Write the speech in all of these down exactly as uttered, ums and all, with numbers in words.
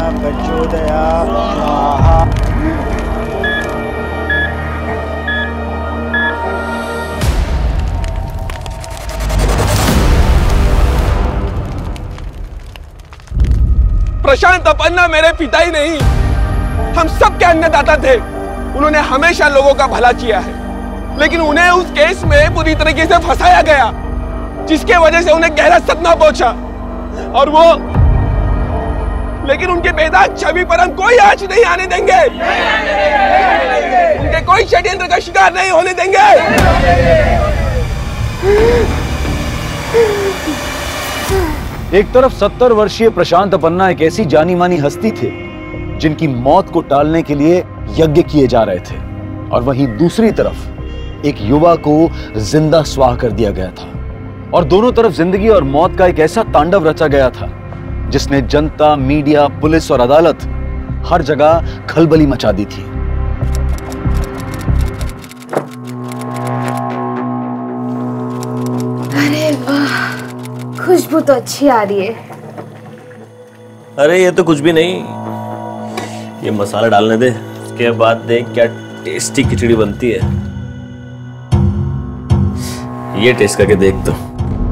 प्रचोदया स्वाहा। प्रशांत अपन्ना मेरे पिता ही नहीं, हम सबके अन्नदाता थे। उन्होंने हमेशा लोगों का भला किया है, लेकिन उन्हें उस केस में पूरी तरीके से फंसाया गया, जिसके वजह से उन्हें गहरा सदमा पहुंचा। और वो लेकिन उनके बेदाग छवि पर हम कोई आंच नहीं आने देंगे, उनके कोई षड्यंत्र का शिकार नहीं होने देंगे। एक तरफ सत्तर वर्षीय प्रशांत अपन्ना एक ऐसी जानी मानी हस्ती थे जिनकी मौत को टालने के लिए यज्ञ किए जा रहे थे, और वहीं दूसरी तरफ एक युवा को जिंदा स्वाह कर दिया गया था। और दोनों तरफ जिंदगी और मौत का एक ऐसा तांडव रचा गया था जिसने जनता, मीडिया, पुलिस और अदालत हर जगह खलबली मचा दी थी। अरे वाह, खुशबू तो अच्छी आ रही है। अरे ये तो कुछ भी नहीं, ये मसाला डालने दे, उसके बाद देख क्या टेस्टी खिचड़ी बनती है। ये टेस्ट करके देख तो।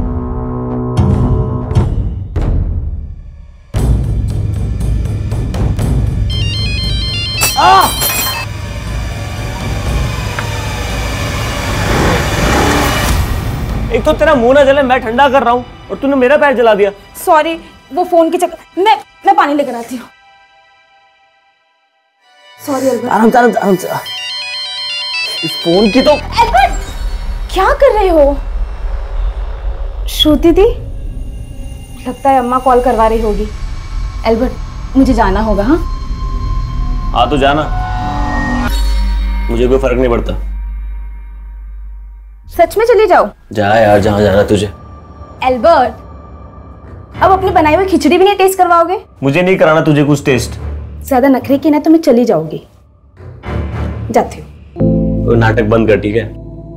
एक तो तेरा मुंह ना जले, मैं ठंडा कर रहा हूँ और तूने मेरा पैर जला दिया। सॉरी, वो फोन के चक्कर। मैं मैं पानी लेकर आती हूँ। Sorry Albert. आराम से, आराम से, आराम से। इस फोन की तो। अल्बर्ट, क्या कर रहे हो? श्रुति दी, लगता है अम्मा कॉल करवा रही होगी। अल्बर्ट, मुझे जाना होगा। हाँ हाँ तो जाना, मुझे कोई फर्क नहीं पड़ता। सच में चली जाओ? जा यार, जहाँ जाना तुझे। अल्बर्ट, अब अपनी बनाई हुई खिचड़ी भी नहीं टेस्ट करवाओगे? मुझे नहीं कराना तुझे कुछ टेस्ट। ज्यादा नखरे की ना तो मैं चली जाऊंगी। जाती हूँ। नाटक बंद कर, ठीक है?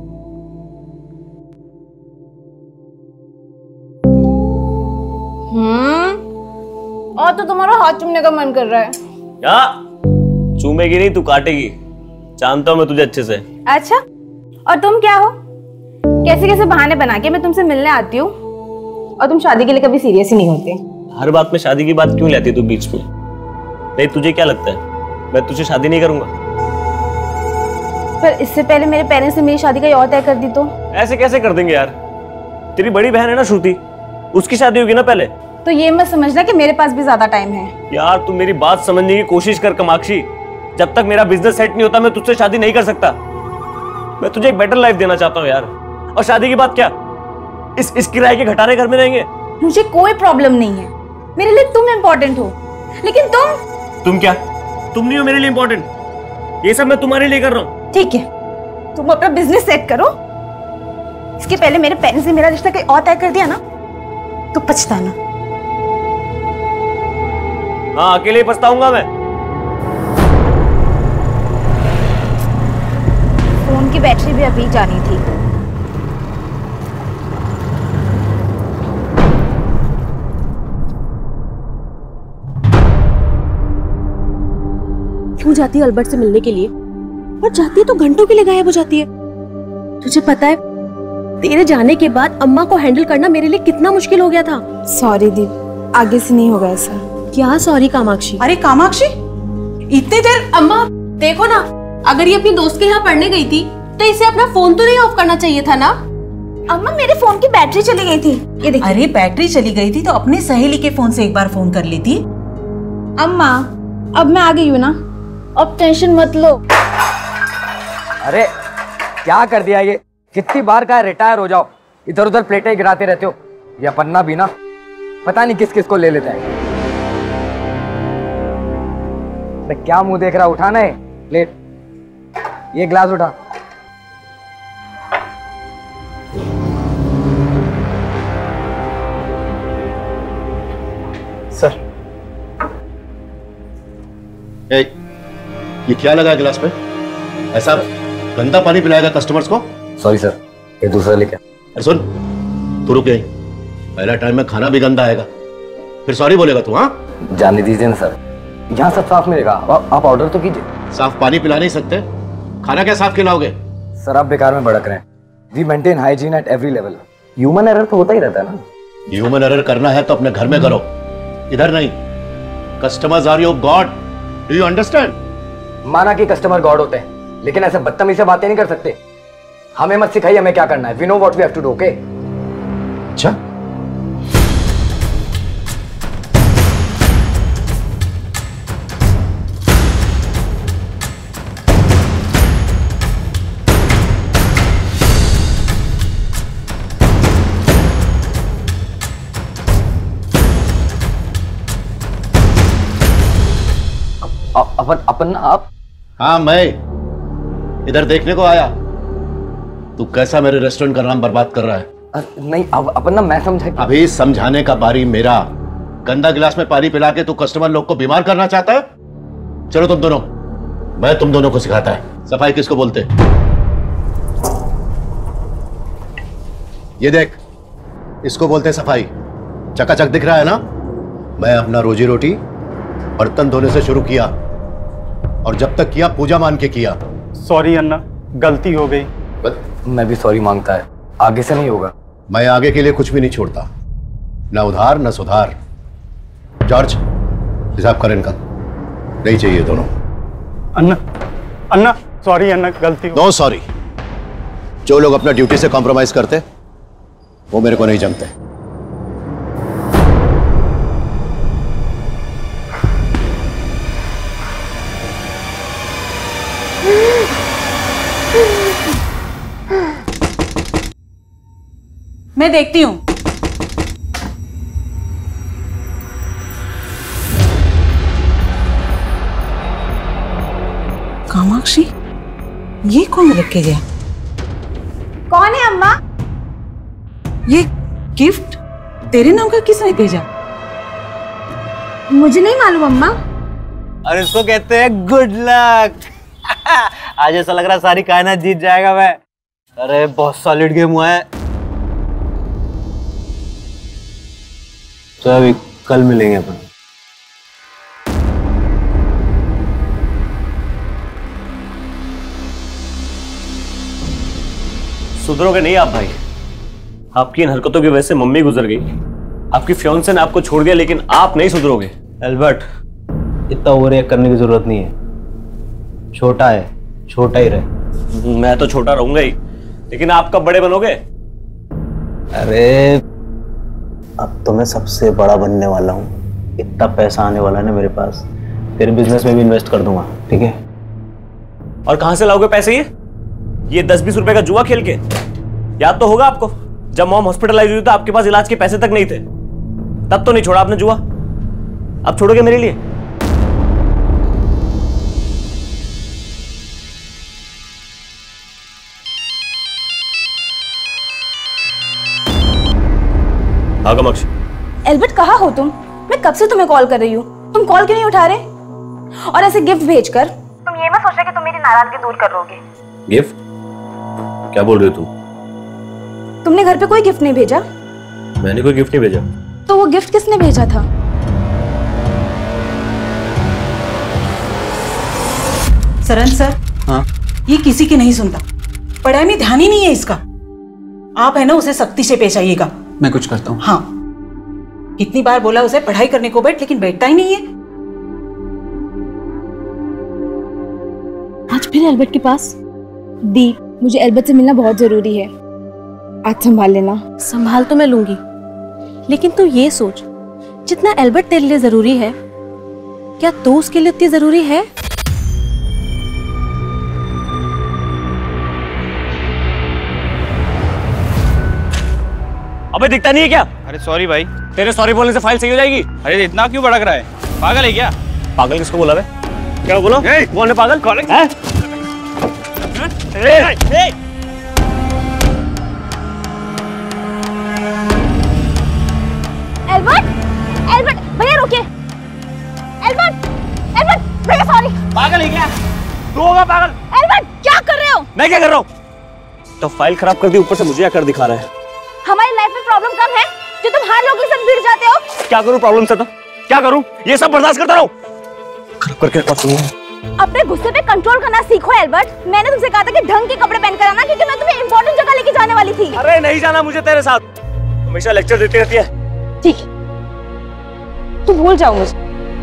हम्म, और तो तुम्हारा हाथ चूमने का मन कर रहा है। क्या? चूमेगी नहीं, तू काटेगी। जानता हूँ मैं तुझे अच्छे से। अच्छा, और तुम क्या हो? कैसे कैसे बहाने बना के मैं तुमसे मिलने आती हूँ, और तुम शादी के लिए कभी सीरियस ही नहीं होते। हर बात में शादी की बात क्यों लाती तू बीच में? नहीं, तुझे क्या लगता है मैं तुझसे शादी नहीं करूंगा? पर इससे पहले मेरे पेरेंट्स ने मेरी शादी का और तय कर दी तो? ऐसे कैसे कर देंगे यार? तेरी बड़ी बहन है ना श्रुति, उसकी शादी होगी ना पहले। तो ये मत समझना कि मेरे पास भी ज्यादा टाइम है। यार तू मेरी बात समझने की कोशिश कर कमाक्षी। जब तक मेरा बिजनेस सेट नहीं होता मैं तुझसे शादी नहीं कर सकता। मैं तुझे एक बेटर लाइफ देना चाहता हूँ यार। और शादी की बात क्या, इस इस किराए के घटाने घर में रहेंगे। मुझे कोई प्रॉब्लम नहीं है, मेरे लिए तुम इम्पोर्टेंट हो, लेकिन तुम तुम क्या? तुम नहीं हो मेरे लिए इम्पोर्टेंट। ये सब मैं तुम्हारे लिए कर रहा हूँ। ठीक है, तुम अपना बिजनेस सेट करो। इसके पहले मेरे पेरेंट्स ने मेरा रिश्ता कहीं और तय कर दिया ना तो पछताना। हाँ, अकेले ही पछताऊंगा मैं। फोन की बैटरी भी अभी जानी थी। क्यों जाती है अल्बर्ट से मिलने के लिए? और जाती है तो घंटों के लिए गायब हो जाती है। तुझे पता है तेरे जाने के बाद अम्मा को हैंडल करना मेरे लिए कितना मुश्किल हो गया था। सॉरी दीप, आगे से नहीं होगा ऐसा। क्या सॉरी कामाक्षी? अरे कामाक्षी, इतने देर। अम्मा देखो ना, अगर ये अपनी दोस्त के यहाँ पढ़ने गई थी तो इसे अपना फोन तो नहीं ऑफ करना चाहिए था ना? अम्मा, मेरे फोन की बैटरी चली गई थी, ये देखिए। अरे बैटरी चली गई थी तो अपने सहेली के फोन से एक बार फोन कर लेती। अम्मा, अब मैं आ गई हूँ ना, अब टेंशन मत लो। अरे क्या कर दिया ये? कितनी बार कहा रिटायर हो जाओ, इधर उधर प्लेटें गिराते रहते हो। ये पन्ना भी ना पता नहीं किस किस को ले लेता है। क्या मुंह देख रहा, उठाना है प्लेट, ये ग्लास उठा। सर, ए, ये क्या लगा गिलास पे? ऐसा गंदा पानी पिलाएगा कस्टमर्स को? सॉरी सर, ये दूसरा लेके। अरे सुन, तू रुक यहीं, पहला टाइम में खाना भी गंदा आएगा, फिर सॉरी बोलेगा तू? हाँ, जाने दीजिए ना सर, यहाँ सब साफ मिलेगा, आप ऑर्डर तो कीजिए। साफ पानी पिला नहीं सकते, खाना क्या साफ खिलाओगे? सर आप बेकार में भड़क रहे हैं। We maintain hygiene at every level. Human error तो होता ही रहता है ना। ह्यूमन एरर करना है तो अपने घर में करो, इधर नहीं। Customers are your god, do you understand? माना कि कस्टमर गॉड होते हैं, लेकिन ऐसे बदतमीजी से बातें नहीं कर सकते। हमें मत सिखाइए हमें क्या करना है। We know what we have to do, okay? अच्छा, अपन अपन आप? हाँ मैं इधर देखने को आया। तू कैसा मेरे रेस्टोरेंट का नाम बर्बाद कर रहा है? अ, नहीं अब अपन ना मैं समझा कि... अभी समझाने का बारी मेरा। गंदा गिलास में पानी पिला के तू कस्टमर लोग को बीमार करना चाहता है? चलो तुम दोनों, मैं तुम दोनों को सिखाता है सफाई किसको बोलते। ये देख, इसको बोलते हैं सफाई। चकाचक दिख रहा है ना? मैं अपना रोजी रोटी बर्तन धोने से शुरू किया, और जब तक किया पूजा मान के किया। सॉरी अन्ना, गलती हो गई। मैं भी सॉरी मांगता है, आगे से नहीं होगा। मैं आगे के लिए कुछ भी नहीं छोड़ता, ना उधार ना सुधार। जॉर्ज, हिसाब कर इनका, नहीं चाहिए दोनों। अन्ना अन्ना सॉरी अन्ना, गलती हो। No sorry. जो लोग अपना ड्यूटी से कॉम्प्रोमाइज करते वो मेरे को नहीं जमते। मैं देखती हूँ। कामाक्षी, ये कौन रख के गया? कौन है अम्मा? ये गिफ्ट तेरे नाम का किसने भेजा? मुझे नहीं मालूम अम्मा। और इसको कहते हैं गुड लक। आज ऐसा लग रहा है सारी कायनात जीत जाएगा मैं। अरे बहुत सॉलिड गेम हुआ है। तो अभी कल मिलेंगे अपन। सुधरोगे नहीं आप भाई। आपकी इन हरकतों की वजह से मम्मी गुजर गई, आपकी फियांसे ने आपको छोड़ दिया, लेकिन आप नहीं सुधरोगे। एल्बर्ट, इतना ओवररिएक्ट करने की जरूरत नहीं है। छोटा है, छोटा ही रहे। मैं तो छोटा रहूंगा ही, लेकिन आप कब बड़े बनोगे? अरे अब तो मैं सबसे बड़ा बनने वाला हूँ। इतना पैसा आने वाला है ना मेरे पास, फिर बिजनेस में भी इन्वेस्ट कर दूंगा, ठीक है? और कहां से लाओगे पैसे? ये ये दस बीस रुपए का जुआ खेल के? याद तो होगा आपको, जब मॉम हॉस्पिटलाइज हुई तो आपके पास इलाज के पैसे तक नहीं थे, तब तो नहीं छोड़ा आपने जुआ। अब छोड़ोगे मेरे लिए? हाँ कामाक्षी। एल्बर्ट कहाँ हो तुम? मैं कब से तुम्हें कॉल कर रही हूँ, तुम कॉल क्यों नहीं उठा रहे? और ऐसे गिफ्ट भेजकर तुम ये मत सोच रहे कि तुम मेरी नाराजगी दूर कर लोगे। गिफ्ट? क्या बोल रही हो तुम? तुमने घर पे कोई गिफ्ट नहीं भेजा? मैंने कोई गिफ्ट नहीं भेजा। तो वो गिफ्ट किसने भेजा था? सरन सर, हाँ? ये किसी की नहीं सुनता, पढ़ाई में ध्यान ही नहीं है इसका। आप है ना उसे सख्ती से पेश आइएगा। मैं कुछ करता हूँ। हाँ, कितनी बार बोला उसे पढ़ाई करने को बैठ, लेकिन बैठता ही नहीं है। आज फिर एल्बर्ट के पास? दी, मुझे एल्बर्ट से मिलना बहुत जरूरी है, आज संभाल लेना। संभाल तो मैं लूंगी, लेकिन तू ये सोच, जितना एल्बर्ट तेरे लिए जरूरी है, क्या तू उसके लिए उतनी जरूरी है? अबे दिखता नहीं है क्या? अरे सॉरी भाई। तेरे सॉरी बोलने से फाइल सही हो जाएगी? अरे इतना क्यों भड़क रहा है? पागल है क्या? पागल किसको बोला बे? क्या बोला? कौन है पागल? कौन है? एल्बर्ट, एल्बर्ट, भैया रुकिए। एल्बर्ट, एल्बर्ट, भैया सॉरी। पागल है क्या? तू होगा पागल? एल्बर्ट, क्या कर रहे हो? मैं क्या कर रहा हूँ? तो फाइल खराब कर दी, ऊपर से मुझे आकर दिखा रहा है। हमारी लाइफ में प्रॉब्लम कम है जो तुम हर लोगों के साथ भिड़ जाते हो। क्या करूं प्रॉब्लम से? तो क्या करूं? ये सब बर्दाश्त करता रहूं? खराब करके रखा तुमने। अपने गुस्से पे कंट्रोल करना सीखो एल्बर्ट। मैंने तुमसे कहा था कि ढंग के कपड़े पहन कर आना, क्योंकि मैं तुम्हें इंपॉर्टेंट जगह लेके जाने वाली थी। अरे नहीं जाना मुझे तेरे साथ, हमेशा लेक्चर देती रहती है। ठीक है, तू भूल जाओ मुझे।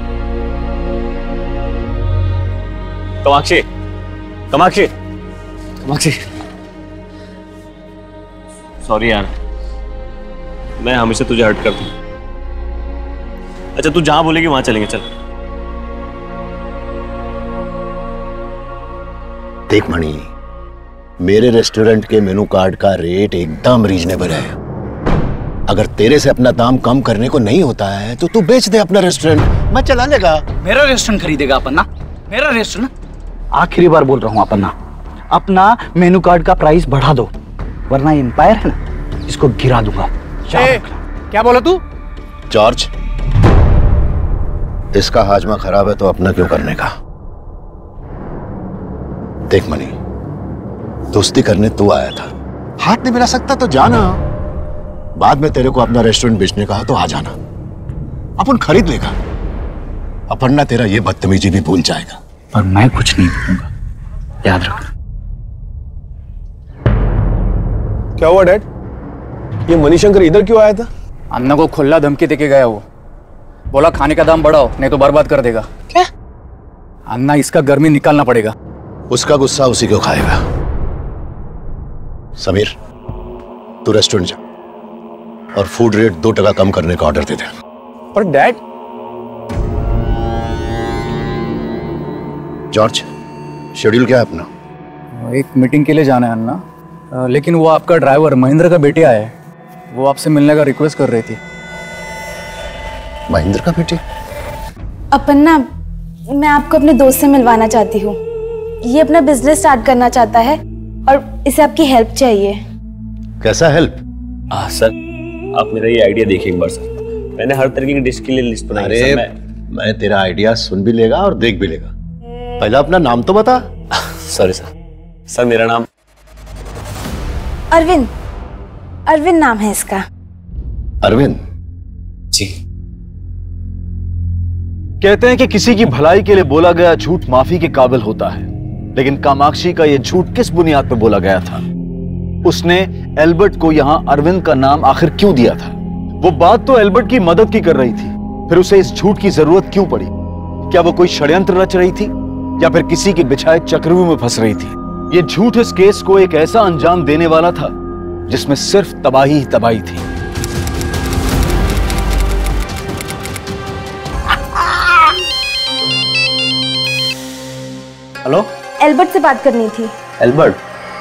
कामाक्षी, कामाक्षी, कामाक्षी, सॉरी यार, मैं हमेशा तुझे हर्ट करता हूँ। अच्छा तू जहां बोलेगी वहां चलेंगे, चल। देख मणि, मेरे रेस्टोरेंट के मेनू कार्ड का रेट एकदम रीजनेबल है। अगर तेरे से अपना दाम कम करने को नहीं होता है तो तू बेच दे अपना रेस्टोरेंट, मैं चला लेगा। मेरा रेस्टोरेंट खरीदेगा अपना? मेरा रेस्टोरेंट? आखिरी बार बोल रहा हूँ अपना, अपना मेनू कार्ड का प्राइस बढ़ा दो, वरना एम्पायर है ना, इसको गिरा दूंगा। क्या बोला तू? जॉर्ज, इसका हाजमा खराब है तो अपना क्यों करने का? देख मनी, दोस्ती करने तू आया था, हाथ नहीं मिला सकता तो जाना। बाद में तेरे को अपना रेस्टोरेंट बेचने का हो तो आ जाना, अपन खरीद लेगा। अपन ना तेरा ये बदतमीजी भी भूल जाएगा। पर मैं कुछ नहीं भूलूंगा, याद रखना। क्या हुआ डैड? ये मणिशंकर इधर क्यों आया था? अन्ना को खुला धमकी देके गया वो, बोला खाने का दाम बढ़ाओ नहीं तो बर्बाद कर देगा। क्या? अन्ना इसका गर्मी निकालना पड़ेगा। उसका गुस्सा उसी को खाएगा। समीर, तू रेस्टोरेंट जा और फूड रेट दो टका कम करने का ऑर्डर दे दे। पर डैड। जॉर्ज, शेड्यूल क्या है अपना? एक मीटिंग के लिए जाना है अन्ना, आ, लेकिन वो आपका ड्राइवर महेंद्र का बेटे आया है, वो आपसे मिलने का रिक्वेस्ट कर रही थी। महेंद्र का बेटे? अपन ना, मैं आपको अपने दोस्त से मिलवाना चाहती हूँ। ये अपना बिजनेस स्टार्ट करना चाहता है और इसे आपकी हेल्प चाहिए। कैसा हेल्प? आ, सर आप मेरा ये आइडिया देखिए एक बार सर, मैंने हर तरीके की डिश के लिए लिस्ट बनाई है। अरे मैं... मैं तेरा आइडिया सुन भी लेगा और देख भी लेगा, पहला अपना नाम तो बता। सॉरी सर, सर मेरा नाम अरविंद, अरविंद नाम है इसका। अरविंद जी। कहते हैं कि किसी की भलाई के लिए बोला गया झूठ माफी के काबिल होता है, लेकिन कामाक्षी का यह झूठ किस बुनियाद पर बोला गया था? उसने एल्बर्ट को यहां अरविंद का नाम आखिर क्यों दिया था? वो बात तो एल्बर्ट की मदद की कर रही थी, फिर उसे इस झूठ की जरूरत क्यों पड़ी? क्या वो कोई षड्यंत्र रच रही थी या फिर किसी के बिछाए चक्रव्यूह में फंस रही थी? ये झूठ इस केस को एक ऐसा अंजाम देने वाला था जिसमें सिर्फ तबाही ही तबाही थी। हेलो, एल्बर्ट से बात करनी थी। एल्बर्ट?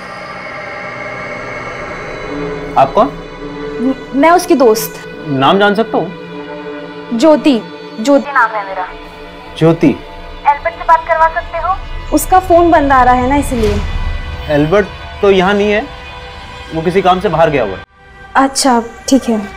आप कौन? मैं उसकी दोस्त। नाम जान सकता हूँ? ज्योति, ज्योति नाम है मेरा। ज्योति? एल्बर्ट से बात करवा सकते हो? उसका फोन बंद आ रहा है ना, इसलिए। एल्बर्ट तो यहाँ नहीं है, वो किसी काम से बाहर गया हुआ है। अच्छा ठीक है।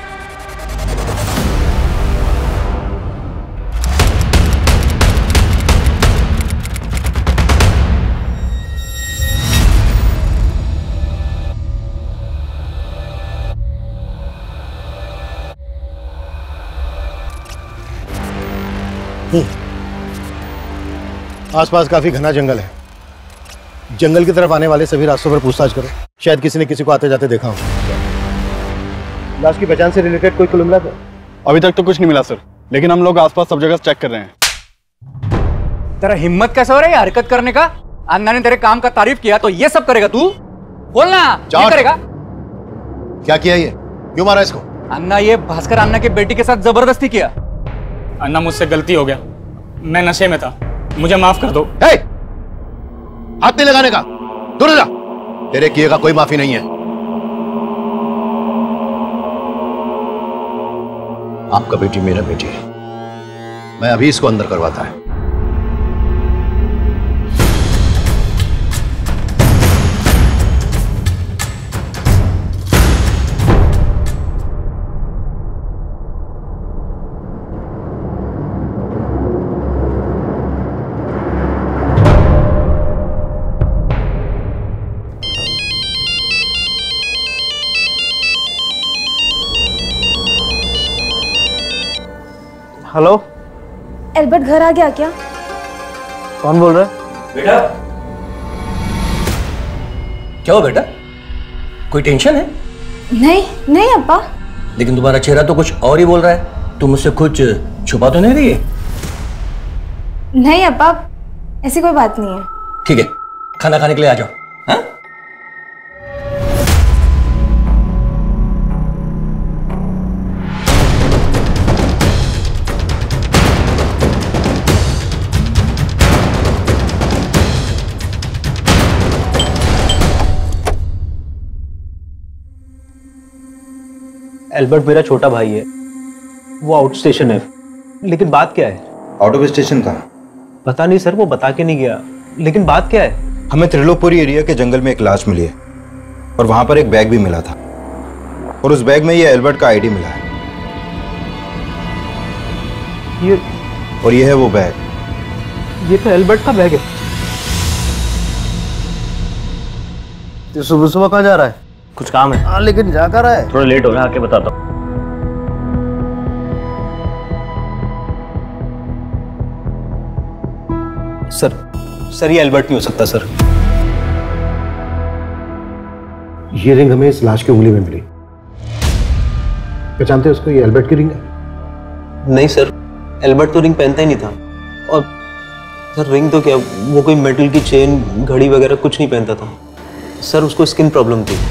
आसपास काफी घना जंगल है, जंगल की तरफ आने वाले सभी रास्तों पर पूछताछ करो, शायद किसी ने किसी को आते जाते देखा हो। लाश की पहचान से रिलेटेड कोई क्लू मिला था? अभी तक तो कुछ नहीं मिला सर, लेकिन हम लोग आसपास सब जगह चेक कर रहे हैं। तेरा हिम्मत कैसे हो रहा है हरकत करने का? अन्ना ने तेरे काम का तारीफ किया तो ये सब करेगा तू? बोलना, ये करेगा? क्या किया ये? क्यों मारा इसको? अन्ना, ये भास्कर अन्ना के बेटी के साथ जबरदस्ती किया। अन्ना, मुझसे गलती हो गया, मैं नशे में था, मुझे माफ कर दो। हे! हाथ नहीं लगाने का, दूर जा। तेरे किए का कोई माफी नहीं है। आपका बेटी मेरा बेटी है, मैं अभी इसको अंदर करवाता है। हेलो, एल्बर्ट घर आ गया क्या? कौन बोल रहा है? बेटा क्या हो बेटा, कोई टेंशन है? नहीं नहीं अब्बा। लेकिन तुम्हारा चेहरा तो कुछ और ही बोल रहा है। तुम मुझसे कुछ छुपा तो नहीं रही है? नहीं अब्बा, ऐसी कोई बात नहीं है। ठीक है, खाना खाने के लिए आ जाओ। हाँ? एल्बर्ट मेरा छोटा भाई है, वो आउट स्टेशन है। लेकिन बात क्या है? आउट ऑफ स्टेशन कहाँ? पता नहीं सर, वो बता के नहीं गया। लेकिन बात क्या है? हमें त्रिलोकपुरी एरिया के जंगल में एक लाश मिली है और वहां पर एक बैग भी मिला था और उस बैग में ये एल्बर्ट का आईडी मिला है। ये और ये है वो बैग। ये तो एल्बर्ट का बैग है। तो सुबह सुबह कहाँ जा रहा है? कुछ काम है। हाँ लेकिन जा कर रहा है? थोड़ा लेट हो गया, आके बताता हूँ। सर सर ये एल्बर्ट नहीं हो सकता सर। ये रिंग हमें इस लाश की उंगली में मिली। पहचानते हो उसको? ये एल्बर्ट की रिंग है। नहीं सर, एल्बर्ट तो रिंग पहनता ही नहीं था। और सर रिंग तो क्या, वो कोई मेटल की चेन घड़ी वगैरह कुछ नहीं पहनता था सर। उसको स्किन प्रॉब्लम थी।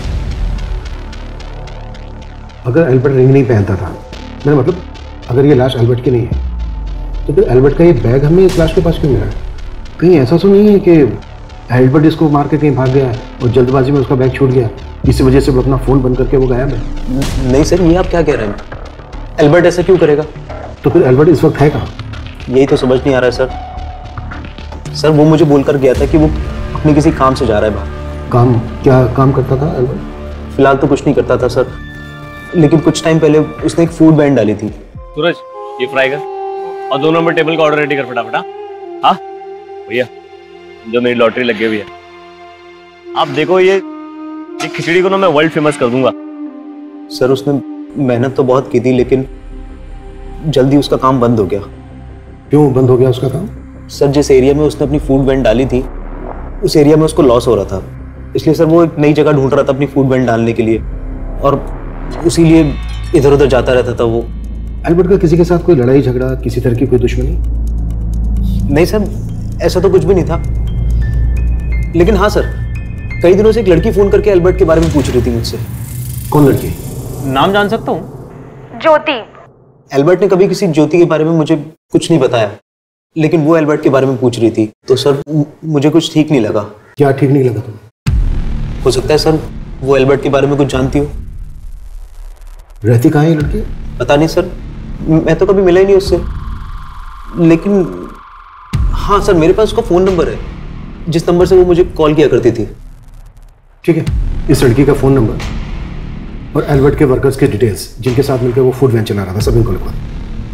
अगर एल्बर्ट रिंग नहीं पहनता था, मेरा मतलब अगर ये लाश एल्बर्ट की नहीं है, तो फिर एल्बर्ट का ये बैग हमें इस लाश के पास क्यों मिला? कहीं ऐसा तो नहीं है कि एल्बर्ट इसको मार के कहीं भाग गया है और जल्दबाजी में उसका बैग छूट गया, इसी वजह से वो अपना फोन बंद करके वो गायब है? नहीं सर, ये आप क्या कह रहे हैं? एल्बर्ट ऐसा क्यों करेगा? तो फिर एल्बर्ट इस वक्त है कहाँ? यही तो समझ नहीं आ रहा है सर। सर वो मुझे बोलकर गया था कि वो अपने किसी काम से जा रहा है बाहर। काम? क्या काम करता था एल्बर्ट? फिलहाल तो कुछ नहीं करता था सर, लेकिन कुछ टाइम पहले उसने एक फूड बैंड डाली थी। सूरज ये फ्राई कर और दो नंबर टेबल का ऑर्डर रेडी कर फटाफट। हाँ भैया, जो मेरी लॉटरी लगी हुई है, आप देखो ये ये खिचड़ी को ना मैं वर्ल्ड फेमस कर दूंगा। सर उसने मेहनत तो बहुत की थी, लेकिन जल्दी उसका काम बंद हो गया। क्यों बंद हो गया उसका काम? सर जिस एरिया में उसने अपनी फूड बैंड डाली थी, उस एरिया में उसको लॉस हो रहा था, इसलिए सर वो एक नई जगह ढूंढ रहा था अपनी फूड बैंड डालने के लिए, और उसी लिए इधर उधर जाता रहता था वो। एल्बर्ट का किसी के साथ कोई लड़ाई झगड़ा, किसी तरह की कोई दुश्मनी? नहीं सर, ऐसा तो कुछ भी नहीं था। लेकिन हाँ सर, कई दिनों से एक लड़की फोन करके एल्बर्ट के बारे में पूछ रही थी मुझसे। कौन लड़की? नाम जान सकता हूँ? ज्योति। एल्बर्ट ने कभी किसी ज्योति के बारे में मुझे कुछ नहीं बताया, लेकिन वो एल्बर्ट के बारे में पूछ रही थी, तो सर मुझे कुछ ठीक नहीं लगा। क्या ठीक नहीं लगा तुम्हें? हो सकता है सर वो एल्बर्ट के बारे में कुछ जानती हो। रहती कहाँ है ये लड़की? पता नहीं सर, मैं तो कभी मिला ही नहीं उससे। लेकिन हाँ सर, मेरे पास उसका फोन नंबर है, जिस नंबर से वो मुझे कॉल किया करती थी। ठीक है, इस लड़की का फोन नंबर और एल्बर्ट के वर्कर्स के डिटेल्स, जिनके साथ मिलकर वो फूड वैन चला रहा था, सब इनको लिखवा।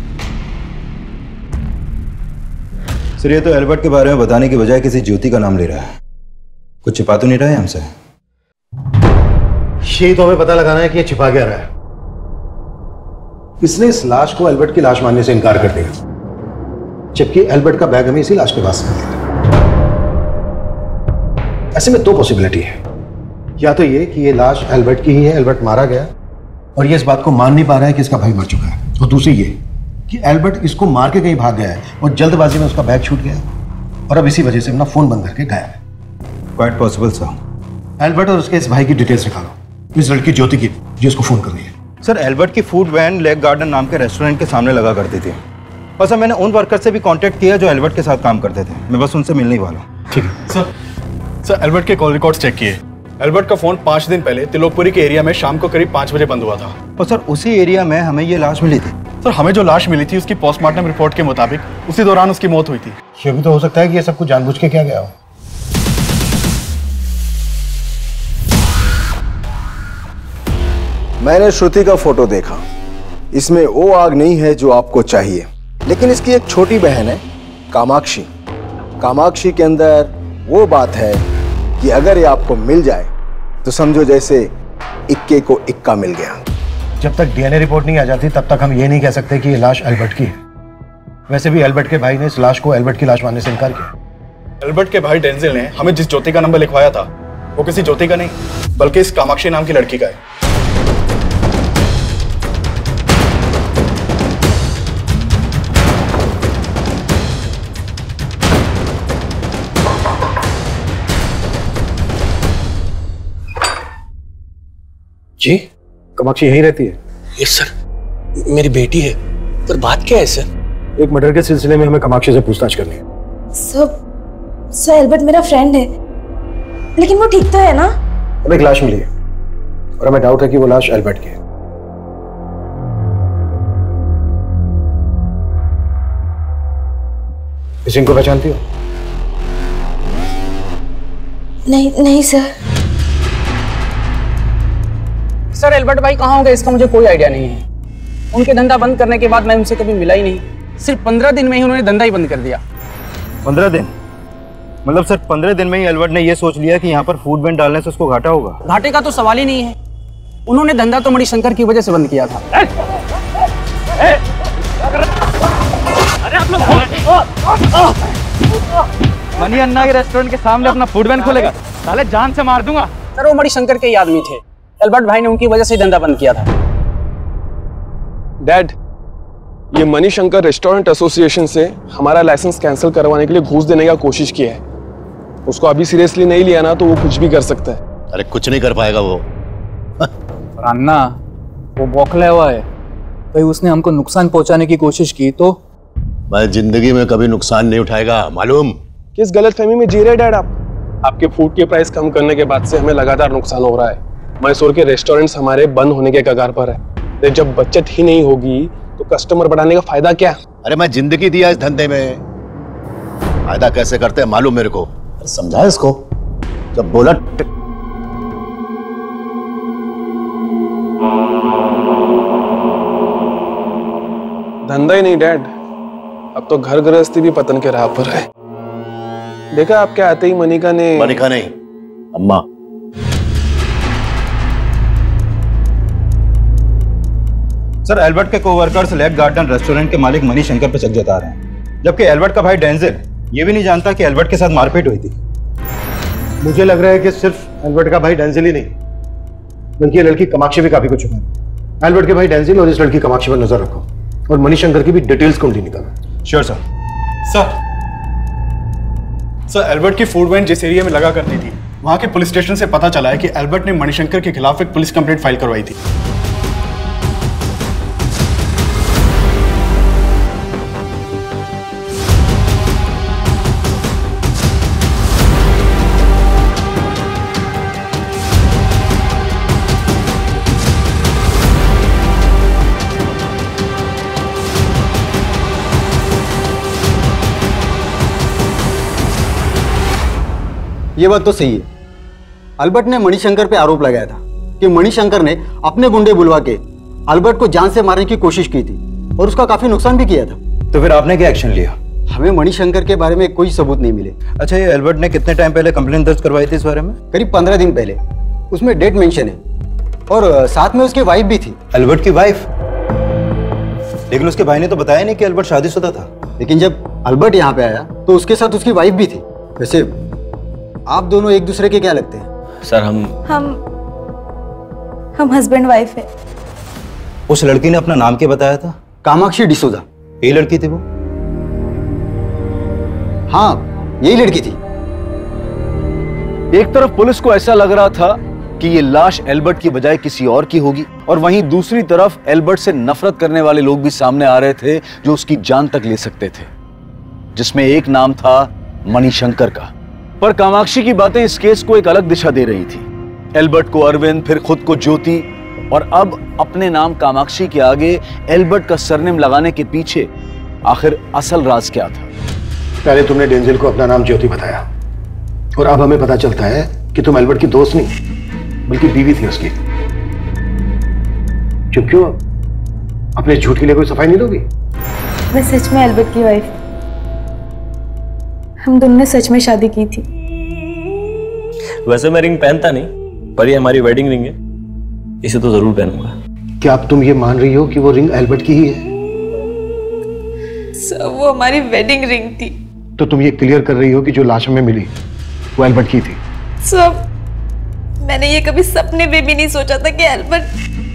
सर ये तो एल्बर्ट के बारे में बताने की बजाय किसी ज्योति का नाम ले रहा है। कुछ छिपा तो नहीं रहा है हमसे? यही तो हमें पता लगाना है कि ये छिपा क्या रहा है। इसने इस लाश को एल्बर्ट की लाश मानने से इनकार कर दिया, जबकि एल्बर्ट का बैग हमें इसी लाश के पास मिला। ऐसे में दो पॉसिबिलिटी है, या तो ये कि ये लाश एल्बर्ट की ही है, एल्बर्ट मारा गया और ये इस बात को मान नहीं पा रहा है कि इसका भाई मर चुका है, और दूसरी ये कि एल्बर्ट इसको मार के कहीं भाग गया है और जल्दबाजी में उसका बैग छूट गया और अब इसी वजह से अपना फोन बंद करके गायब है। Quite possible sir. एल्बर्ट और उसके इस भाई की डिटेल्स निकालो, इस लड़की ज्योति की जो इसको फोन कर रही है। सर एल्बर्ट की फूड वैन लेक गार्डन नाम के रेस्टोरेंट के सामने लगा करती थी, और सर मैंने उन वर्कर से भी कांटेक्ट किया जो एल्बर्ट के साथ काम करते थे। मैं बस उनसे मिलने ही वाला हूँ। ठीक है सर। सर एल्बर्ट के कॉल रिकॉर्ड्स चेक किए। एल्बर्ट का फोन पाँच दिन पहले त्रिलोकपुरी के एरिया में शाम को करीब पाँच बजे बंद हुआ था। और सर उसी एरिया में हमें ये लाश मिली थी। सर हमें जो लाश मिली थी उसकी पोस्टमार्टम रिपोर्ट के मुताबिक उसी दौरान उसकी मौत हुई थी। ये भी तो हो सकता है कि ये सब कुछ जानबूझ के किया गया हो। मैंने श्रुति का फोटो देखा, इसमें वो आग नहीं है जो आपको चाहिए, लेकिन इसकी एक छोटी बहन है कामाक्षी। कामाक्षी के अंदर वो बात है कि अगर ये आपको मिल जाए तो समझो जैसे इक्के को इक्का मिल गया। जब तक डीएनए रिपोर्ट नहीं आ जाती तब तक हम ये नहीं कह सकते कि ये लाश एल्बर्ट की है। वैसे भी एल्बर्ट के भाई ने इस लाश को एल्बर्ट की लाश मानने से इनकार किया। एल्बर्ट के भाई डेंजिल ने हमें जिस ज्योति का नंबर लिखवाया था वो किसी ज्योति का नहीं बल्कि इस कामाक्षी नाम की लड़की का है। जी कामाक्षी यहीं रहती है? यस सर, मेरी बेटी है। पर बात क्या है सर? एक मर्डर के सिलसिले में हमें कामाक्षी से पूछताछ करनी है। सर सर एल्बर्ट मेरा फ्रेंड है, लेकिन वो ठीक तो है ना? अब एक लाश मिली है और हमें डाउट है कि वो लाश एल्बर्ट की है। किसी को पहचानती हो? नहीं नहीं सर। सर एल्बर्ट भाई कहाँ होंगे इसका मुझे कोई आइडिया नहीं है। उनके धंधा बंद करने के बाद मैं उनसे कभी मिला ही नहीं। सिर्फ पंद्रह दिन में ही उन्होंने धंधा ही बंद कर दिया। पंद्रह दिन? मतलब सर पंद्रह दिन में ही एल्बर्ट ने यह सोच लिया कि यहाँ पर फूड बैंड डालने से उसको घाटा होगा? घाटे का तो सवाल ही नहीं है। उन्होंने धंधा तो मणिशंकर की वजह से बंद किया था। ए, ए, अरे आप लोग मनी अन्ना के रेस्टोरेंट के सामने अपना फूड बैंड खोलेगा? साले जान से मार दूंगा। सर वो मणिशंकर के ही आदमी थे। एल्बर्ट भाई ने उनकी वजह से धंधा बंद किया था। डैड, ये मणिशंकर रेस्टोरेंट एसोसिएशन से हमारा लाइसेंस कैंसिल करवाने के लिए घूस देने का कोशिश किया है। उसको अभी सीरियसली नहीं लिया ना तो वो कुछ भी कर सकता है। अरे कुछ नहीं कर पाएगा वो। अन्ना वो बौखला हुआ है, कहीं उसने हमको नुकसान पहुंचाने की कोशिश की तो? मैं जिंदगी में कभी नुकसान नहीं उठाएगा, मालूम? किस गलतफहमी में जी रहे डैड आप? आपके फूड के प्राइस कम करने के बाद से हमें लगातार नुकसान हो रहा है। मैसूर के रेस्टोरेंट्स हमारे बंद होने के कगार पर है। जब बचत ही नहीं होगी तो कस्टमर बढ़ाने का फायदा क्या? अरे मैं जिंदगी दिया इस धंधे में, फायदा कैसे करते हैं मालूम मेरे को। समझा इसको? जब बोला धंधा ही नहीं डैड, अब तो घर गृहस्थी भी पतन के राह पर है। देखा आपके आते ही मनिका ने मनिका नहीं, अम्मा। सर एल्बर्ट के कोवर्कर्स लेक गार्डन रेस्टोरेंट के मालिक मणिशंकर पर शक जता रहे हैं, जबकि एल्बर्ट का भाई डेंजिल ये भी नहीं जानता कि एल्बर्ट के साथ मारपीट हुई थी। मुझे लग रहा है कि सिर्फ एल्बर्ट का भाई डेंजिल ही नहीं बल्कि ये लड़की कामाक्षी भी काफी कुछ छुपा है। एल्बर्ट के भाई डेंजिल और इस लड़की कामाक्षी पर नजर रखो और मणिशंकर की भी डिटेल्स को निकालो। Sure sir. Sir sir Albert की फूड वैन जिस एरिया में लगा करती थी वहां के पुलिस स्टेशन से पता चला है कि एल्बर्ट ने मणिशंकर के खिलाफ एक पुलिस कंप्लेंट फाइल करवाई थी। ये बात तो सही है। अल्बर्ट ने मणिशंकर पे आरोप लगाया था कि मणिशंकर ने अपने गुंडे बुलवा के अल्बर्ट को जान से मारने की कोशिश की थी और उसका काफी नुकसान भी किया था। तो फिर आपने क्या एक्शन लिया? हमें मणिशंकर के बारे में कोई सबूत नहीं मिले। अच्छा, ये एल्बर्ट ने कितने टाइम पहले कंप्लेंट दर्ज करवाई थी इस बारे में? करीब पंद्रह दिन पहले। उसमें डेट मेंशन है और साथ में उसकी वाइफ भी थी। एल्बर्ट की वाइफ? लेकिन उसके भाई ने तो बताया नहीं कि एल्बर्ट शादीशुदा था। लेकिन जब अल्बर्ट यहाँ पे आया तो उसके साथ उसकी वाइफ भी थी। वैसे आप दोनों एक दूसरे के क्या लगते हैं? सर हम हम हम हस्बैंड वाइफ है। उस लड़की ने अपना नाम क्या बताया था? कामाक्षी डिसोजा। यही लड़की थी वो? हाँ यही लड़की थी। एक तरफ पुलिस को ऐसा लग रहा था कि ये लाश एल्बर्ट की बजाय किसी और की होगी और वहीं दूसरी तरफ एल्बर्ट से नफरत करने वाले लोग भी सामने आ रहे थे जो उसकी जान तक ले सकते थे, जिसमें एक नाम था मणिशंकर का। पर कामाक्षी की बातें इस केस को एक अलग दिशा दे रही थी। एल्बर्ट को अरविंद, फिर खुद को ज्योति और अब अपने नाम कामाक्षी के आगे एल्बर्ट का सरनेम लगाने के पीछे आखिर असल राज क्या था? पहले तुमने डेंजिल को अपना नाम ज्योति बताया और अब हमें पता चलता है कि तुम एल्बर्ट की दोस्त नहीं बल्कि बीवी थी उसकी। क्यों क्यों अपने झूठ के लिए कोई सफाई नहीं दोगी? मैं सच में एल्बर्ट की वाइफ। हम दोनों ने सच में शादी की थी। वैसे मैं रिंग पहनता नहीं, पर ये हमारी वेडिंग रिंग है, इसे तो जरूर पहनूंगा। क्या अब तुम ये मान रही हो कि वो रिंग एल्बर्ट की ही है? सर वो हमारी वेडिंग रिंग थी, तो तुम ये क्लियर कर रही हो कि जो लाश हमें मिली वो एल्बर्ट की थी। सब मैंने ये कभी सपने में भी नहीं सोचा था कि एल्बर्ट,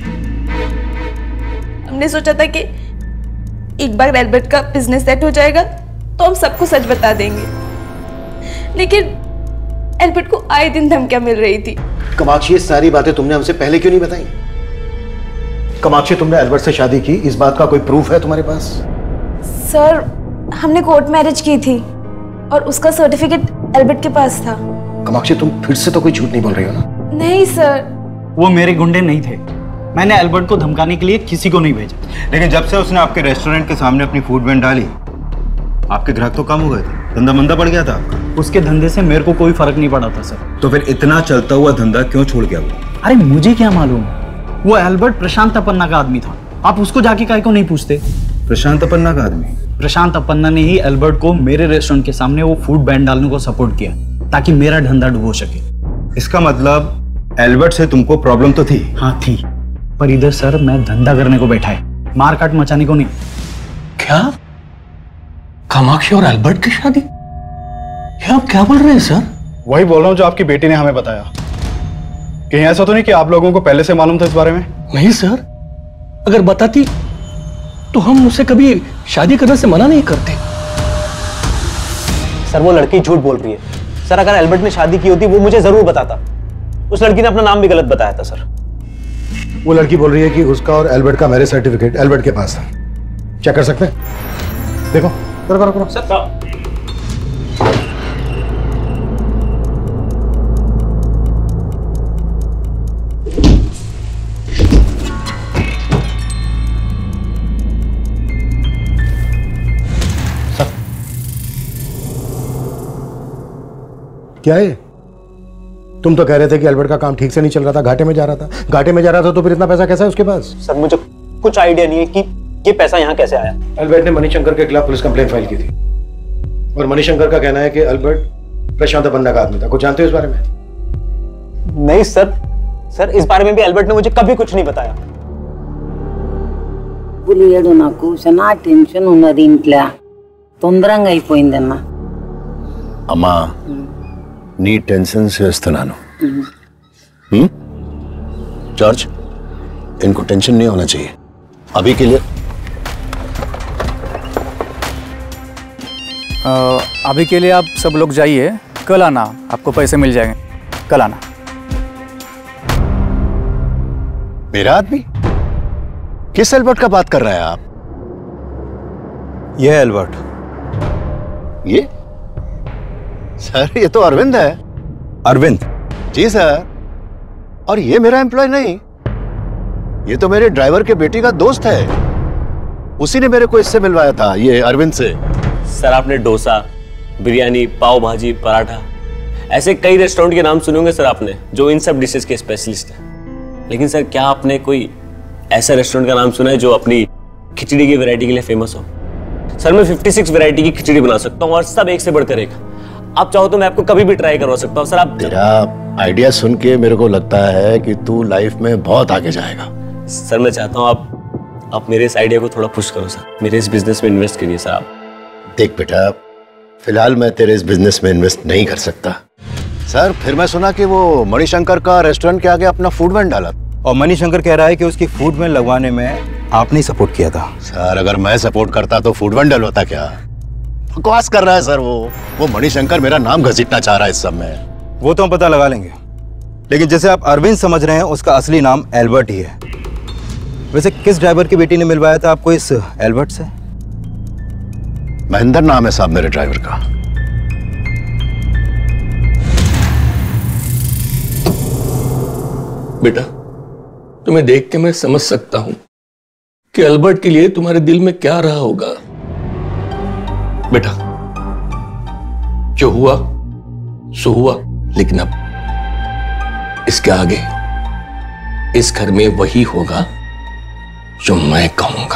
हमने सोचा था कि एक बार एल्बर्ट का बिजनेस सेट हो जाएगा तो हम सबको सच बता देंगे, लेकिन एल्बर्ट को आए दिन धमकियां मिल रही थी। कामाक्षी, ये सारी बातें तुमने हमसे पहले क्यों नहीं बताई? कामाक्षी, तुमने एल्बर्ट से शादी की, इस बात का कोई प्रूफ है तुम्हारे पास? सर, हमने कोर्ट मैरिज की थी और उसका सर्टिफिकेट एल्बर्ट के पास था। कामाक्षी, तुम फिर से तो कोई झूठ नहीं बोल रही हो ना? नहीं सर, वो मेरे गुंडे नहीं थे। मैंने एल्बर्ट को धमकाने के लिए किसी को नहीं भेजा। लेकिन जब से उसने आपके रेस्टोरेंट के सामने अपनी फूड वैन डाली, आपके ग्राहक तो कम हो गए थे, धंधा मंदा पड़ गया था। उसके धंधे से मेरे को कोई फर्क नहीं पड़ा था सर। तो फिर इतना चलता हुआ धंधा क्यों छोड़ गया वो? अरे मुझे क्या मालूम, वो एल्बर्ट प्रशांत अपन्ना का आदमी था। आप उसको जाके काहे को नहीं पूछते? प्रशांत अपन्ना का आदमी? प्रशांत अपन्ना ने ही एल्बर्ट को मेरे रेस्टोरेंट के सामने वो फूड बैन डालने को सपोर्ट किया ताकि मेरा धंधा डूबो सके। इसका मतलब एल्बर्ट से तुमको प्रॉब्लम तो थी? हाँ थी, पर इधर सर मैं धंधा करने को बैठा है, मारकाट मचाने को नहीं। क्या? कामाक्षी और एल्बर्ट की शादी? ये आप क्या बोल रहे हैं सर? वही बोल रहा हूँ जो आपकी बेटी ने हमें बताया। कहीं ऐसा तो नहीं कि आप लोगों को पहले से मालूम था इस बारे में? नहीं सर, अगर बताती तो हम उसे कभी शादी करने से मना नहीं करते। सर, वो लड़की झूठ बोल रही है। सर, अगर एल्बर्ट ने शादी की होती वो मुझे जरूर बताता। उस लड़की ने अपना नाम भी गलत बताया था सर। वो लड़की बोल रही है कि उसका और एल्बर्ट का मैरिज सर्टिफिकेट एल्बर्ट के पास था। चेक कर सकते हैं? देखो, करो करो करो। सर, क्या है? तुम तो कह रहे थे कि एल्बर्ट का काम ठीक से नहीं चल रहा था, घाटे में जा रहा था। घाटे में जा रहा था तो फिर इतना पैसा कैसा है उसके पास? सर, मुझे कुछ आइडिया नहीं है कि ये पैसा यहाँ कैसे आया। एल्बर्ट ने मणिशंकर के खिलाफ पुलिस कंप्लेंट फाइल की थी और मणिशंकर का कहना है कि एल्बर्ट प्रशांत अपन्ना का आदमी था। कुछ जानते हो इस बारे में? नहीं सर, सर इस बारे में भी एल्बर्ट ने मुझे कभी कुछ नहीं बताया। పులియడు నాకు చాలా టెన్షన్ ఉన్నది ఇంట్లో తొందరగా అయిపోయిందన్న అమ్మా నీ టెన్షన్ చేస్తున్నాను जॉर्ज इनको टेंशन नहीं होना चाहिए अभी के लिए। आ, अभी के लिए आप सब लोग जाइए, कल आना, आपको पैसे मिल जाएंगे, कल आना। मेरा आदमी? किस एल्बर्ट का बात कर रहे हैं आप? ये एल्बर्ट। ये सर, ये तो अरविंद है। अरविंद? जी सर, और ये मेरा एम्प्लॉय नहीं, ये तो मेरे ड्राइवर के बेटी का दोस्त है। उसी ने मेरे को इससे मिलवाया था, ये अरविंद से। सर, आपने डोसा, बिरयानी, पाव भाजी, पराठा, ऐसे कई रेस्टोरेंट के नाम सुने होंगे सर आपने, जो इन सब डिशेस के स्पेशलिस्ट हैं। लेकिन सर, क्या आपने कोई ऐसा रेस्टोरेंट का नाम सुना है जो अपनी खिचड़ी की वैरायटी के लिए फेमस हो? सर, मैं छप्पन वैरायटी की खिचड़ी बना सकता हूँ और सब एक से बढ़कर एक। आप चाहो तो मैं आपको कभी भी ट्राई करवा सकता हूँ सर। आप तेरा आइडिया सुन के मेरे को लगता है कि तू लाइफ में बहुत आगे जाएगा। सर, मैं चाहता हूँ आप आप मेरे इस आइडिया को थोड़ा पुश करो सर, मेरे इस बिजनेस में इन्वेस्ट करिए सर आप। देख बेटा, फिलहाल मैं तेरे इस बिजनेस में इन्वेस्ट नहीं कर सकता। सर, फिर मैं सुना कि वो मणिशंकर का रेस्टोरेंट के आगे अपना फूड वैन डाला और मणिशंकर कह रहा है कि उसकी फूड वैन लगवाने में आपने सपोर्ट किया था। सर, अगर मैं सपोर्ट करता तो फूड वैन डलवाता क्या? बकवास कर रहा है सर। वो वो मणिशंकर मेरा नाम घसीटना चाह रहा है इस सब में। वो तो हम पता लगा लेंगे, लेकिन जैसे आप अरविंद समझ रहे हैं, उसका असली नाम एल्बर्ट ही है। वैसे किस ड्राइवर की बेटी ने मिलवाया था आपको इस एल्बर्ट से? महेंद्र नाम है साहब मेरे ड्राइवर का। बेटा, तुम्हें देख के मैं समझ सकता हूं कि एल्बर्ट के लिए तुम्हारे दिल में क्या रहा होगा। बेटा, जो हुआ सो हुआ, लेकिन अब इसके आगे इस घर में वही होगा जो मैं कहूंगा।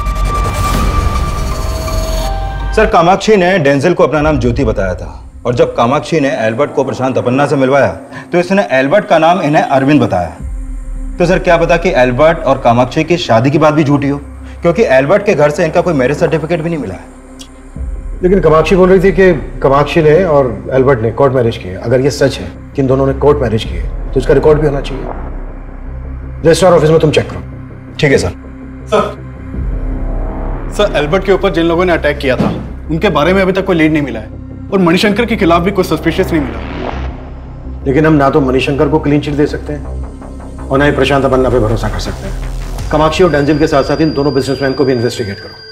सर, कामाक्षी ने डेंजल को अपना नाम ज्योति बताया था और जब कामाक्षी ने एल्बर्ट को प्रशांत अपन्ना से मिलवाया तो इसने एल्बर्ट का नाम इन्हें अरविंद बताया। तो सर, क्या पता कि एल्बर्ट और कामाक्षी की शादी की बात भी झूठी हो, क्योंकि एल्बर्ट के घर से इनका कोई मैरिज सर्टिफिकेट भी नहीं मिला है। लेकिन कामाक्षी बोल रही थी कि कामाक्षी ने और एल्बर्ट ने कोर्ट मैरिज किए। अगर ये सच है कि इन दोनों ने कोर्ट मैरिज किए तो इसका रिकॉर्ड भी होना चाहिए। रजिस्ट्रार ऑफिस में तुम चेक करो। ठीक है सर। सर सर एल्बर्ट के ऊपर जिन लोगों ने अटैक किया था उनके बारे में अभी तक कोई लीड नहीं मिला है और मणिशंकर के खिलाफ भी कोई सस्पिशियस नहीं मिला। लेकिन हम ना तो मणिशंकर को क्लीन चिट दे सकते हैं और ना ही प्रशांत अपन्ना पे भरोसा कर सकते हैं। कामाक्षी और डेंजिल के साथ साथ इन दोनों बिजनेसमैन को भी इन्वेस्टिगेट करो।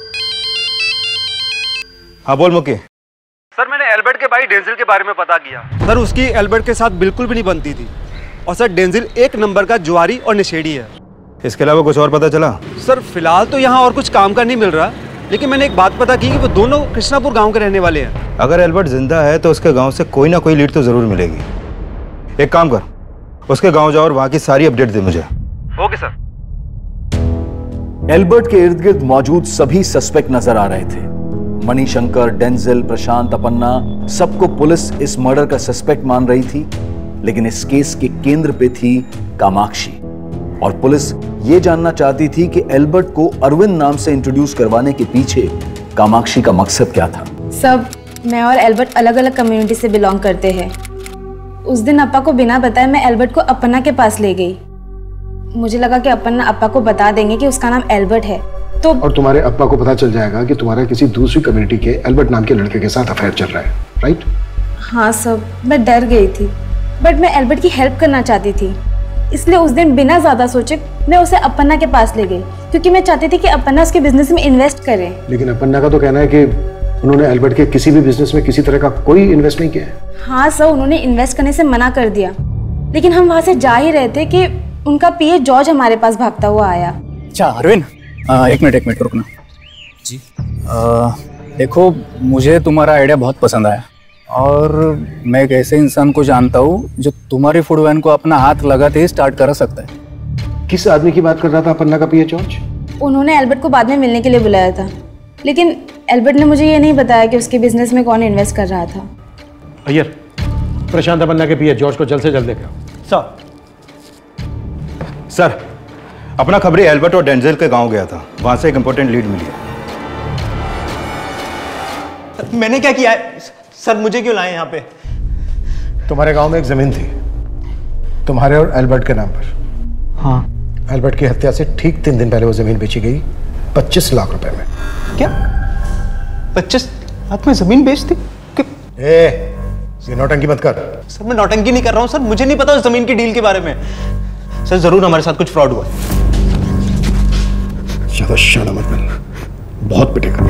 हाँ बोल मुके। सर मैंने एल्बर्ट के भाई डेंजिल के बारे में पता किया। सर उसकी एल्बर्ट के साथ बिल्कुल भी नहीं बनती थी और सर डेंजिल एक नंबर का जुआरी और नशेड़ी है। इसके अलावा कुछ और पता चला? सर फिलहाल तो यहाँ और कुछ काम का नहीं मिल रहा, लेकिन मैंने एक बात पता की कि वो दोनों कृष्णापुर गांव के रहने वाले हैं। अगर एल्बर्ट जिंदा है तो उसके गांव से कोई ना कोई लीड तो जरूर मिलेगी। एक काम कर, उसके गांव जाओ और वहां की सारी अपडेट दे मुझे। Okay sir. एल्बर्ट के इर्द गिर्द मौजूद सभी सस्पेक्ट नजर आ रहे थे। मणिशंकर, डेंजिल, प्रशांत अपन्ना, सबको पुलिस इस मर्डर का सस्पेक्ट मान रही थी। लेकिन इस केस के केंद्र पे थी कामाक्षी और पुलिस ये जानना चाहती थी कि एल्बर्ट को अरविंद नाम से इंट्रोड्यूस करवाने के पीछे कामाक्षी का मकसद क्या था। सब मैं और एल्बर्ट अलग अलग कम्युनिटी से बिलोंग करते हैं। उस दिन अप्पा को बिना बताए मैं एल्बर्ट को अपन्ना के पास ले गई। मुझे लगा कि अपन्ना अप्पा को बता देंगे कि उसका नाम एल्बर्ट है तो और तुम्हारे अप्पा को पता चल जाएगा कि तुम्हारा किसी दूसरी कम्युनिटी के एल्बर्ट नाम के लड़के के साथ अफेयर चल रहा है, राइट? हाँ सब, मैं डर गई थी बट मैं एल्बर्ट की हेल्प करना चाहती थी, इसलिए उस दिन बिना ज्यादा सोचे मैं उसे अपन्ना के पास ले गई क्योंकि मैं चाहती थी कि अपन्ना उसके बिजनेस में इन्वेस्ट करे। लेकिन अपन्ना का तो कहना है कि उन्होंने एल्बर्ट के किसी भी बिजनेस में किसी तरह का कोई इन्वेस्ट नहीं किया है। हाँ सर, उन्होंने इन्वेस्ट करने से मना कर दिया, लेकिन हम वहां से जा ही रहे थे कि उनका पीए जॉर्ज हमारे पास भागता हुआ आया। अच्छा अरविंद, एक मिनट एक मिनट रुकना जी। आ, देखो मुझे तुम्हारा आइडिया बहुत पसंद आया और मैं एक ऐसे इंसान को जानता हूँ जो तुम्हारी फूड वैन को अपना हाथ लगाते ही स्टार्ट कर सकता है। किस आदमी की बात कर रहा था अपन्ना का पीए जॉर्ज? उन्होंने एल्बर्ट को बाद में मिलने के लिए बुलाया था, लेकिन एल्बर्ट ने मुझे ये नहीं बताया कि उसके बिजनेस में कौन इन्वेस्ट कर रहा था। अय्यर, प्रशांत अपन्ना के पीए जॉर्ज को जल्द से जल्द देखा। सर सर अपना खबरी एल्बर्ट और डेंजिल के गांव गया था, वहां से एक इंपॉर्टेंट लीड मिली है। मैंने क्या किया है सर? मुझे क्यों लाए यहाँ पे? तुम्हारे गांव में एक जमीन थी तुम्हारे और एल्बर्ट के नाम पर। हाँ। एल्बर्ट की हत्या से ठीक तीन दिन पहले वो जमीन बेची गई पच्चीस लाख रुपए में। क्या पच्चीस लाख में जमीन बेच दी? ए, ये नौटंकी मत कर। सर मैं नौटंकी नहीं कर रहा हूँ सर, मुझे नहीं पता उस जमीन की डील के बारे में। सर जरूर हमारे साथ कुछ फ्रॉड हुआ। ज्यादा शाना मत बन, बहुत पिटेगा।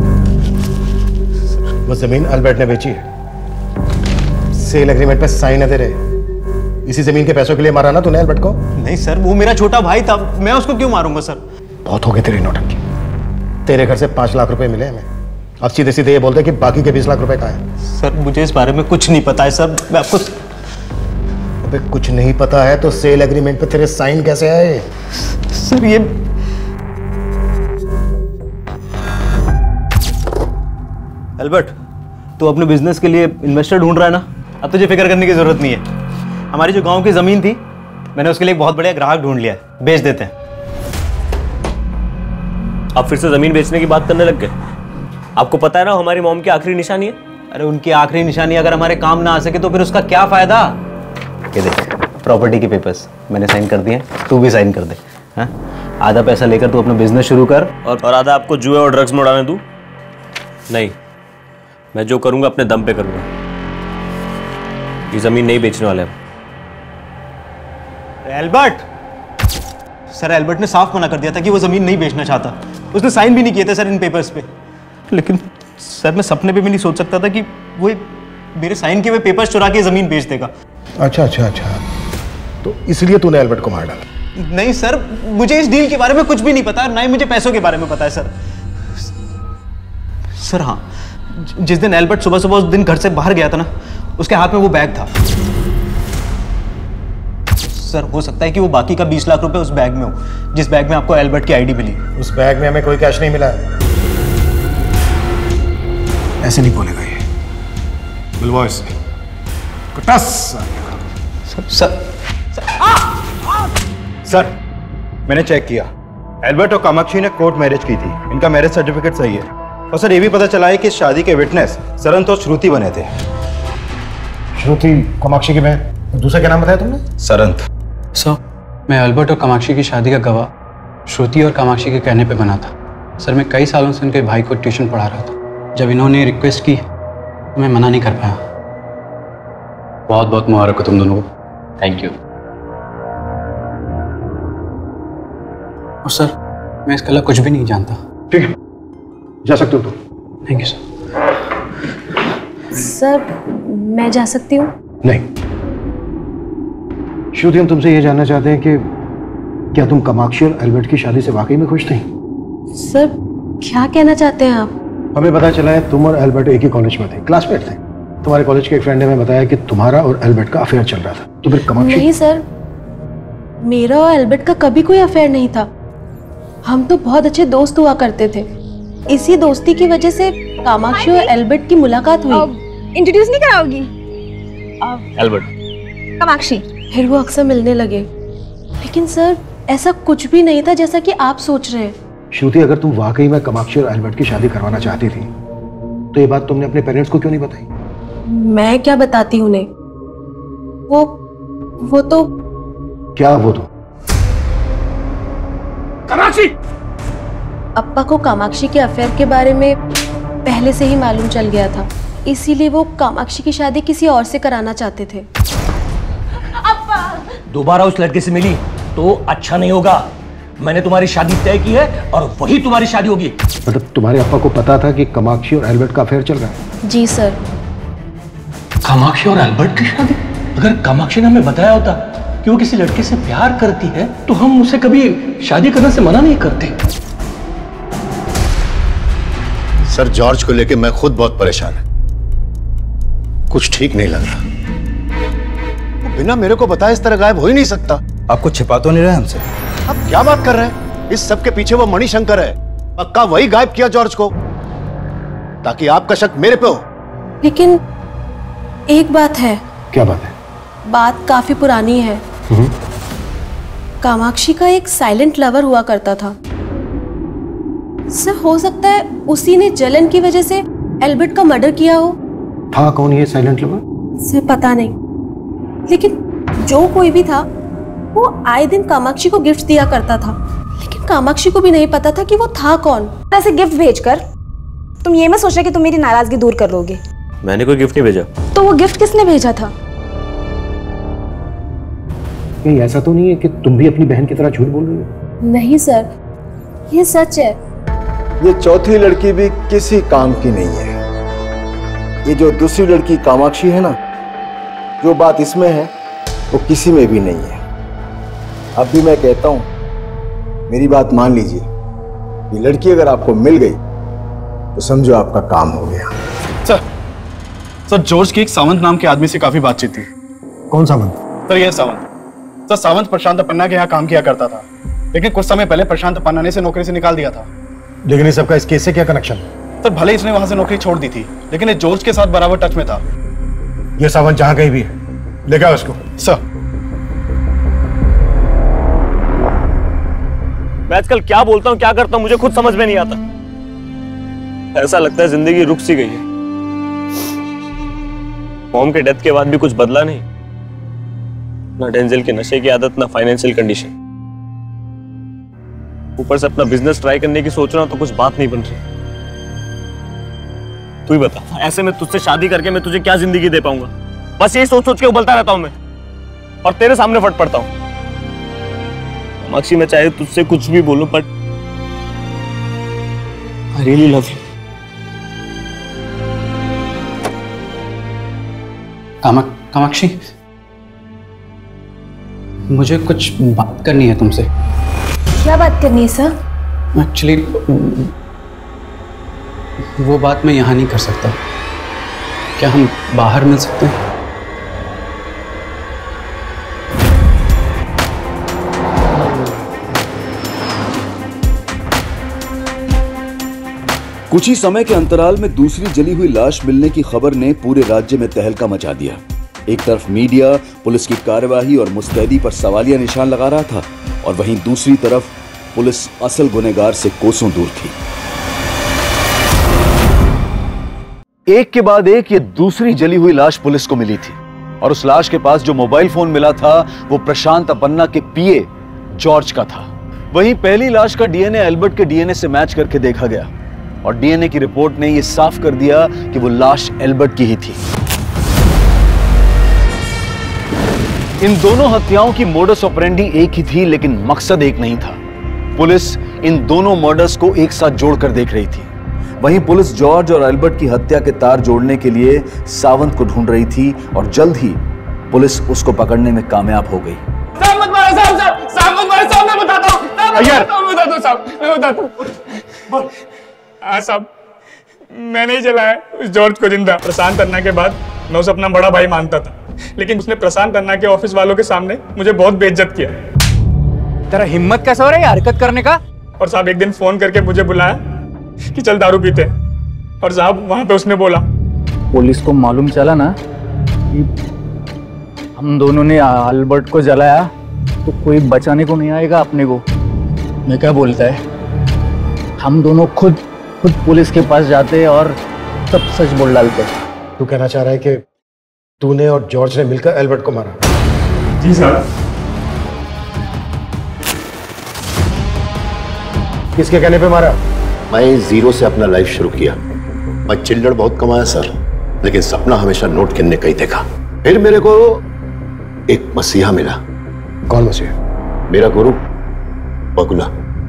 वो जमीन अल्बर्ट ने बेची है, सेल एग्रीमेंट पे साइन है तेरे। इसी जमीन के पैसों के लिए मारा ना तूने अल्बर्ट को? नहीं सर, वो मेरा छोटा भाई था, मैं उसको क्यों मारूंगा सर? बहुत हो गई तेरी नौटंकी। तेरे घर से पांच लाख रुपए मिले हमें, अब सीधे सीधे ये बोलते कि बाकी के बीस लाख रुपए कहाँ है? सर मुझे इस बारे में कुछ नहीं पता है सर, मैं आपको। अबे कुछ नहीं पता है तो सेल एग्रीमेंट पे तेरे साइन कैसे आए? सर ये एल्बर्ट, तू अपने बिजनेस के लिए इन्वेस्टर ढूंढ रहा है ना? अब तुझे फिक्र करने की जरूरत नहीं है। हमारी जो गांव की जमीन थी, मैंने उसके लिए एक बहुत बढ़िया ग्राहक ढूंढ लिया है, बेच देते हैं। आप फिर से जमीन बेचने की बात करने लग गए? आपको पता है ना हमारी मॉम की आखिरी निशानी है। अरे उनकी आखिरी निशानी अगर हमारे काम ना आ सके तो फिर उसका क्या फायदा? ये देख, प्रॉपर्टी के पेपर्स मैंने साइन कर दिए, तू भी साइन कर दे। हाँ? आधा पैसा लेकर तू अपना बिजनेस शुरू कर और, और आधा आपको जुए और ड्रग्स में उड़ाने दूं? नहीं, मैं जो करूंगा अपने दम पे करूंगा। ये जमीन नहीं बेचने वाले हम। एल्बर्ट, सर एल्बर्ट ने साफ मना कर दिया था कि वो जमीन नहीं बेचना चाहता। उसने साइन भी नहीं किए थे सर इन पेपर्स पे। लेकिन सर मैं सपने पे भी नहीं सोच सकता था कि वो मेरे साइन किए हुए पेपर्स चुरा के जमीन बेच देगा। अच्छा अच्छा अच्छा, तो इसलिए तूने एल्बर्ट को मार डाला? नहीं सर, मुझे इस डील के बारे में कुछ भी नहीं पता, ना ही मुझे पैसों के बारे में पता है सर। सर हाँ, जिस दिन एल्बर्ट सुबह सुबह उस दिन घर से बाहर गया था ना, उसके हाथ में वो बैग था। सर हो सकता है कि वो बाकी का बीस लाख रुपए उस बैग में हो, जिस बैग में आपको एल्बर्ट की आईडी मिली। उस बैग में हमें कोई कैश नहीं मिला है। ऐसे नहीं बोलेगा ये, बुलवाओ इसे। कुटास। सर सर सर मैंने चेक किया, एल्बर्ट और कामाक्षी ने कोर्ट मैरिज की थी, इनका मैरिज सर्टिफिकेट सही है। और सर ये भी पता चला है कि शादी के विटनेस सरंत और श्रुति बने थे। श्रुति कामाक्षी की बहन, दूसरा क्या नाम बताया तुमने? सरंत। सर मैं अल्बर्ट और कामाक्षी की शादी का गवाह श्रुति और कामाक्षी के कहने पे बना था। सर मैं कई सालों से उनके भाई को ट्यूशन पढ़ा रहा था। जब इन्होंने रिक्वेस्ट की तो मैं मना नहीं कर पाया। बहुत बहुत मुबारक हो तुम दोनों को। Thank you. और सर मैं इसके अलावा कुछ भी नहीं जानता। ठीक है, जा सकते हो तुम। Thank you sir. सर मैं जा सकती हूँ? नहीं, श्रुति हम तुमसे ये जानना चाहते हैं कि क्या तुम कामाक्षी और एल्बर्ट की शादी से वाकई में खुश थी? सर क्या कहना चाहते हैं आप? हमें पता चला है तुम और एल्बर्ट एक ही कॉलेज में थे, क्लासमेट थे। तुम्हारे कॉलेज के एक फ्रेंड ने हमें बताया कि तुम्हारा और एल्बर्ट का अफेयर चल रहा था। तो फिर कामाक्षी? नहीं सर, मेरा और एल्बर्ट का कभी कोई अफेयर नहीं था। हम तो बहुत अच्छे दोस्त हुआ करते थे। इसी दोस्ती की वजह से कामाक्षी और एल्बर्ट की मुलाकात हुई। इंट्रोड्यूस नहीं कराओगी? एल्बर्ट, कामाक्षी। फिर वो अक्सर मिलने लगे। लेकिन सर ऐसा कुछ भी नहीं था जैसा कि आप सोच रहे हैं। श्रुति, अगर तुम वाकई में कामाक्षी और एल्बर्ट की शादी करवाना चाहती थी तो ये बात तुमने अपने पेरेंट्स को क्यों नहीं बताई? मैं क्या बताती उन्हें? वो वो तो क्या वो तो? कामाक्षी! अप्पा को कामाक्षी के अफेयर के बारे में पहले से ही मालूम चल गया था, इसीलिए वो कामाक्षी की शादी किसी और से कराना चाहते थे। दोबारा उस लड़के से मिली तो अच्छा नहीं होगा। मैंने तुम्हारी शादी तय की है और वही तुम्हारी शादी होगी। मतलब तुम्हारे अप्पा को पता था कि कामाक्षी और एल्बर्ट का अफेयर चल रहा है? जी सर। कामाक्षी और एल्बर्ट की शादी? अगर कामाक्षी ने हमें बताया होता कि वो किसी लड़के से प्यार करती है तो हम उसे कभी शादी करने से मना नहीं करते। सर जॉर्ज को लेके मैं खुद बहुत परेशान हूं। कुछ ठीक नहीं लग रहा। वो बिना मेरे को बताए इस तरह गायब हो ही नहीं सकता। आप कुछ छिपा तो नहीं रहे हमसे? आप क्या बात कर रहे हैं? इस सब के पीछे वो मणिशंकर है। पक्का वही गायब किया जॉर्ज को ताकि आपका शक मेरे पे हो। लेकिन एक बात है। क्या बात है? बात काफी पुरानी है। कामाक्षी का एक साइलेंट लवर हुआ करता था। सर हो सकता है उसी ने जलन की वजह से एल्बर्ट का मर्डर किया हो। था कौन ये साइलेंट लवर? सर पता नहीं, लेकिन जो कोई भी था वो आए दिन कामाक्षी को गिफ्ट दिया करता था। लेकिन कामाक्षी को भी नहीं पता था कि वो था कौन। ऐसे गिफ्ट भेजकर तुम ये मत सोचा कि तुम मेरी नाराजगी दूर कर लोगे। मैंने कोई गिफ्ट नहीं भेजा। तो वो गिफ्ट किसने भेजा था? कहीं ऐसा तो नहीं है कि तुम भी अपनी बहन की तरह झूठ बोल रही हो? नहीं सर, ये सच है। ये चौथी लड़की भी किसी काम की नहीं है। ये जो दूसरी लड़की कामाक्षी है ना, जो बात इसमें है वो किसी में भी नहीं है। अब भी मैं कहता हूं, मेरी बात मान लीजिए। ये लड़की अगर आपको मिल गई तो समझो आपका काम हो गया। सर सर जॉर्ज की एक सावंत नाम के आदमी से काफी बातचीत थी। कौन सावंत? सर ये सावंत। सर सावंत प्रशांत पन्ना के यहाँ काम किया करता था, लेकिन कुछ समय पहले प्रशांत पन्ना ने इसे नौकरी से निकाल दिया था। लेकिन इस सबका इस केस से क्या कनेक्शन? सर भले इसने वहां से नौकरी छोड़ दी थी, लेकिन ये जॉर्ज के साथ बराबर टच में था। ये सावंत जहां कहीं भी है, ले जाओ उसको। सर मैं आजकल क्या बोलता हूँ क्या करता हूँ मुझे खुद समझ में नहीं आता। ऐसा लगता है जिंदगी रुक सी गई है। मॉम के डेथ के बाद भी कुछ बदला नहीं, ना डेंजल के नशे की आदत, ना फाइनेंशियल कंडीशन। ऊपर से अपना बिजनेस ट्राई करने की सोच रहा हूं तो कुछ बात नहीं बन रही। तू ही बता, ऐसे में तुझसे शादी करके मैं तुझे क्या जिंदगी दे पाऊंगा? बस यही सोच सोच के उबलता रहता हूं मैं और तेरे सामने फट पड़ता हूं। कामाक्षी मैं चाहे तुझसे कुछ भी बोलूं but I really love you. कामा कामाक्षी, मुझे कुछ बात करनी है तुमसे। क्या बात करनी है सर? एक्चुअली वो बात मैं यहाँ नहीं कर सकता। क्या हम बाहर मिल सकते हैं? कुछ ही समय के अंतराल में दूसरी जली हुई लाश मिलने की खबर ने पूरे राज्य में तहलका मचा दिया। एक तरफ मीडिया पुलिस की कार्यवाही और मुस्तैदी पर सवालिया निशान लगा रहा था और वहीं दूसरी तरफ पुलिस असल गुनहगार से कोसों दूर थी। एक के बाद एक ये दूसरी जली हुई लाश पुलिस को मिली थी और उस लाश के पास जो मोबाइल फोन मिला था वो प्रशांत अपन्ना के पीए जॉर्ज का था। वहीं पहली लाश का डीएनए एल्बर्ट के डीएनए से मैच करके देखा गया और डीएनए की रिपोर्ट ने यह साफ कर दिया कि वो लाश एल्बर्ट की ही थी। इन दोनों हत्याओं की मोडस ऑपरेंडी एक ही थी, लेकिन मकसद एक नहीं था। पुलिस इन दोनों मर्डर्स को एक साथ जोड़कर देख रही थी। वहीं पुलिस जॉर्ज और एल्बर्ट की हत्या के तार जोड़ने के लिए सावंत को ढूंढ रही थी और जल्द ही पुलिस उसको पकड़ने में कामयाब हो गई। साहब मत मारो, साहब साहब साहब मत मारो, साहब मैं बताता हूँ, मैं बताता हूँ साहब, मैं बताता हूँ। हाँ साहब, मैंने ही जलाया उस जॉर्ज को जिंदा। प्रशांत अन्ना के बाद मैं उसे अपना बड़ा भाई मानता था, लेकिन उसने प्रशांत अन्ना के ऑफिस वालों के सामने मुझे बहुत बेइज्जत किया। तेरा हिम्मत कैसे हो रहा है हरकत करने का? और साहब एक दिन फोन करके मुझे बुलाया कि चल दारू पीते हैं, और साहब वहां पे उसने बोला, पुलिस को मालूम चला ना कि हम दोनों ने एल्बर्ट को जलाया तो कोई बचाने को नहीं आएगा अपने को। मैं क्या बोलता है, हम दोनों खुद खुद पुलिस के पास जाते और सब सच बोल डालते। तू कहना चाह रहा है कि तूने और जॉर्ज ने मिलकर एल्बर्ट को मारा? जी साहब। किसके कहने पे मारा? मैं जीरो से अपना लाइफ शुरू किया। मैं चिल्लड़ बहुत कमाया सर, लेकिन सपना हमेशा नोट गिनने का ही देखा। फिर मेरे को एक मसीहा मिला। कौन मसीहा? मेरा गुरु बगुला।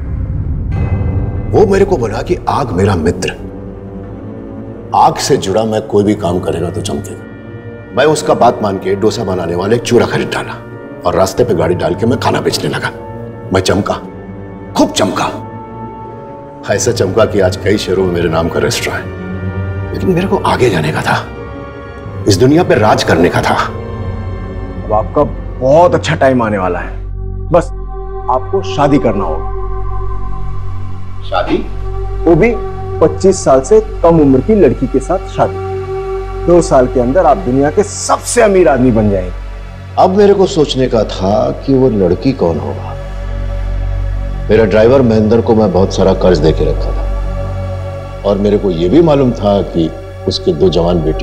वो मेरे को बोला कि आग मेरा मित्र, आग से जुड़ा मैं कोई भी काम करेगा तो चमकेगा। मैं उसका बात मान के डोसा बनाने वाले एक चूरा खरीद डाला और रास्ते पे गाड़ी डाल के मैं खाना बेचने लगा। मैं चमका, खूब चमका, ऐसा चमका कि आज कई शहरों में मेरे नाम का रेस्टोरेंट है। लेकिन मेरे को आगे जाने का था, इस दुनिया पे राज करने का था। अब आपका बहुत अच्छा टाइम आने वाला है, बस आपको शादी करना होगा। शादी? वो भी पच्चीस साल से कम उम्र की लड़की के साथ शादी। दो साल के अंदर आप दुनिया के सबसे अमीर आदमी बन जाएंगे। अब मेरे को सोचने का था कि वो लड़की कौन होगा। मेरा ड्राइवर महेंद्र को मैं बहुत सारा कर्ज दे के रखा था और मेरे को यह भी मालूम था कि उसके दो जवान बेटी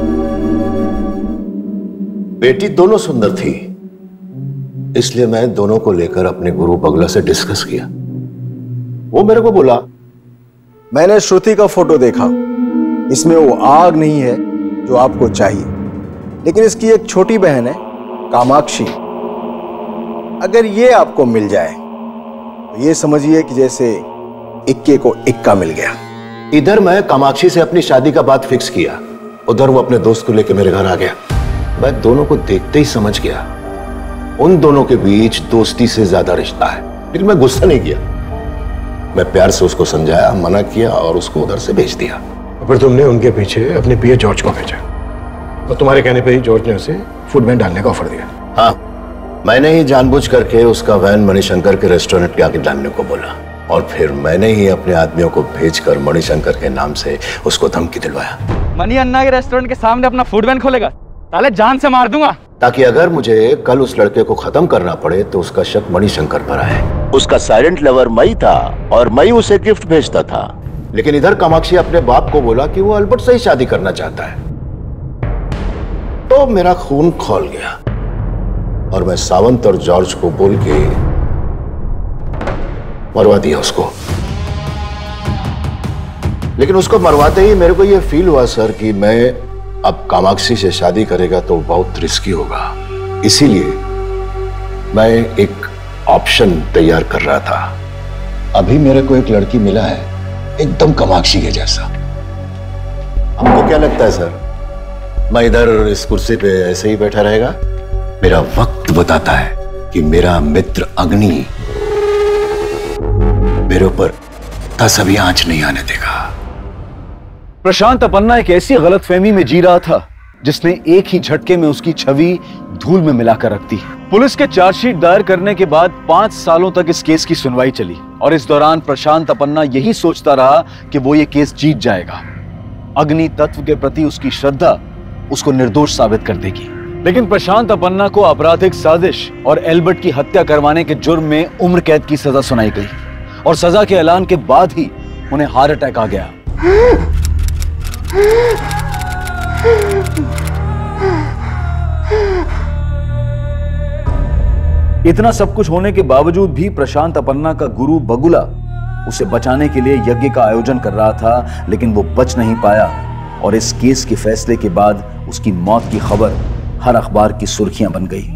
बेटी दोनों सुंदर थी। इसलिए मैं दोनों को लेकर अपने गुरु बगला से डिस्कस किया। वो मेरे को बोला, मैंने श्रुति का फोटो देखा, इसमें वो आग नहीं है जो आपको चाहिए, लेकिन इसकी एक छोटी बहन है कामाक्षी। अगर ये आपको मिल जाए तो ये समझिए कि जैसे इक्के को इक्का मिल गया। इधर मैं कामाक्षी से अपनी शादी का बात फिक्स किया, उधर वो अपने दोस्त को लेकर मेरे घर आ गया। मैं दोनों को देखते ही समझ गया उन दोनों के बीच दोस्ती से ज्यादा रिश्ता है। लेकिन मैं गुस्सा नहीं किया, मैं प्यार से उसको समझाया, मना किया और उसको उधर से भेज दिया। फिर तुमने उनके पीछे अपने पीए जॉर्ज को भेजा और तुम्हारे कहने पे ही जॉर्ज ने उसे फूड वैन डालने का ऑफर दिया। हाँ, मैंने ही जानबूझ करके उसका वैन मणिशंकर के रेस्टोरेंट के आगे डालने को बोला और फिर मैंने ही अपने आदमियों को भेजकर मणिशंकर के नाम से उसको धमकी दिलवाया। मनी अन्ना के रेस्टोरेंट के सामने अपना फूड वैन खोलेगा, साले जान से मार दूंगा। ताकि अगर मुझे कल उस लड़के को खत्म करना पड़े तो उसका शक मणिशंकर पर आए। उसका साइलेंट लवर मई था और मई उसे गिफ्ट भेजता था। लेकिन इधर कामाक्षी अपने बाप को बोला कि वो एल्बर्ट से ही शादी करना चाहता है। तो मेरा खून खौल गया और मैं सावंत और जॉर्ज को बोल के मरवा दिया उसको। लेकिन उसको मरवाते ही मेरे को यह फील हुआ सर कि मैं अब कामाक्षी से शादी करेगा तो बहुत रिस्की होगा। इसीलिए मैं एक ऑप्शन तैयार कर रहा था। अभी मेरे को एक लड़की मिला है एकदम कामाक्षी के जैसा। आपको क्या लगता है सर, मैं इधर इस कुर्सी पे ऐसे ही बैठा रहेगा? मेरा वक्त बताता है कि मेरा मित्र अग्नि मेरे ऊपर दस भी आंच नहीं आने देगा। प्रशांत अपन्ना एक ऐसी गलतफहमी में जी रहा था जिसने एक ही झटके में उसकी छवि धूल में मिलाकर रख दी। पुलिस के चार्जशीट दायर करने के बाद पांच सालों तक इस केस की सुनवाई चली और इस दौरान प्रशांत अपन्ना यही सोचता रहा कि वो ये केस जीत जाएगा। अग्नि तत्व के प्रति उसकी श्रद्धा उसको निर्दोष साबित कर देगी। लेकिन प्रशांत अपन्ना को आपराधिक साजिश और एल्बर्ट की हत्या करवाने के जुर्म में उम्र कैद की सजा सुनाई गई और सजा के ऐलान के बाद ही उन्हें हार्ट अटैक आ गया। इतना सब कुछ होने के बावजूद भी प्रशांत अपन्ना का गुरु बगुला उसे बचाने के लिए यज्ञ का आयोजन कर रहा था, लेकिन वो बच नहीं पाया और इस केस के फैसले के बाद उसकी मौत की खबर हर अखबार की सुर्खियां बन गई।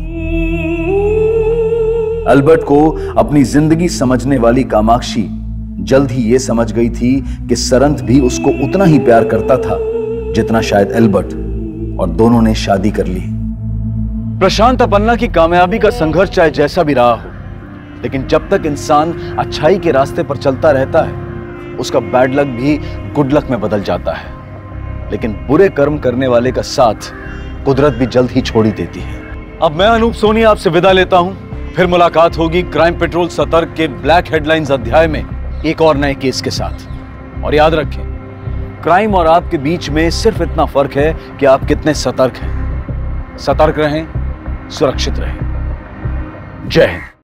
अल्बर्ट को अपनी जिंदगी समझने वाली कामाक्षी जल्द ही यह समझ गई थी कि सरंत भी उसको उतना ही प्यार करता था जितना शायद अल्बर्ट, और दोनों ने शादी कर ली। प्रशांत अपन्ना की कामयाबी का संघर्ष चाहे जैसा भी रहा हो, लेकिन जब तक इंसान अच्छाई के रास्ते पर चलता रहता है उसका बैड लक भी गुड लक में बदल जाता है। लेकिन बुरे कर्म करने वाले का साथ कुदरत भी जल्द ही छोड़ ही देती है। अब मैं अनूप सोनी आपसे विदा लेता हूं, फिर मुलाकात होगी क्राइम पेट्रोल सतर्क के ब्लैक हेडलाइंस अध्याय में एक और नए केस के साथ। और याद रखें, क्राइम और आपके बीच में सिर्फ इतना फर्क है कि आप कितने सतर्क हैं। सतर्क रहें, सुरक्षित रहें। जय हिंद।